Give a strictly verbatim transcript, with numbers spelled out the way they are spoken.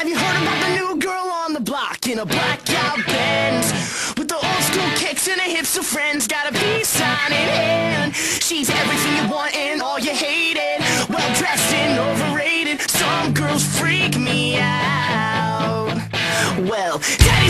Have you heard about the new girl on the block in a blackout Benz with the old school kicks and her hipster friends? Got a peace sign in hand. She's everything you want and all you hated. Well dressed and overrated. Some girls freak me out. Well,